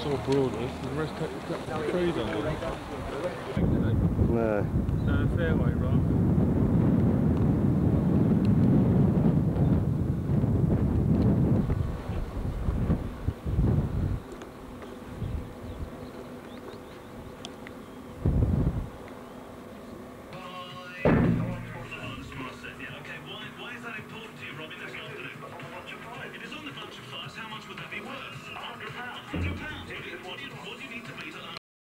saw Broadhurst, the rest got trees on them. No. No, fairway, right?